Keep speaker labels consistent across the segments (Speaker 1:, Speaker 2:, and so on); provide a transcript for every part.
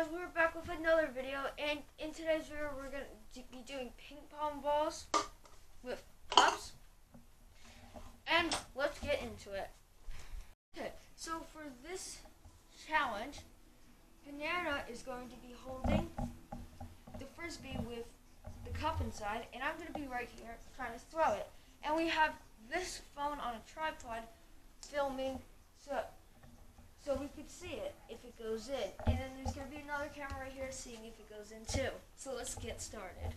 Speaker 1: guys, we're back with another video, and in today's video we're going to be doing ping pong balls with cups, and let's get into it. Okay, so for this challenge, Banana is going to be holding the frisbee with the cup inside, and I'm going to be right here trying to throw it. And we have this phone on a tripod filming, so we could see it if it goes in. And then there's going to be another camera right here seeing if it goes in too. So let's get started.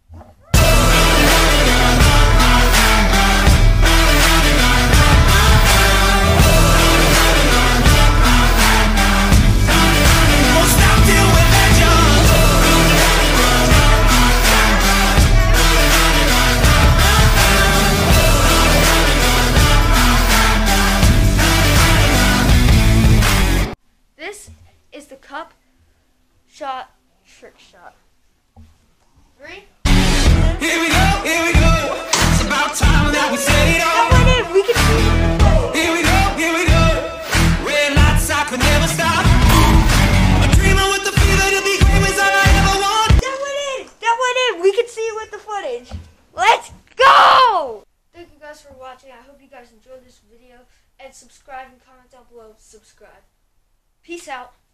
Speaker 1: This is the cup shot trick shot. 3.
Speaker 2: Here we go, here we go. It's about time that we set it off.
Speaker 1: We can see it.
Speaker 2: Here we go. Red lights, I could never stop. A dreamer with the fever to be greatest all I ever want.
Speaker 1: That went in. We can see it with the footage. Let's go! Thank you guys for watching. I hope you guys enjoyed this video. And subscribe and comment down below. Subscribe. Peace out.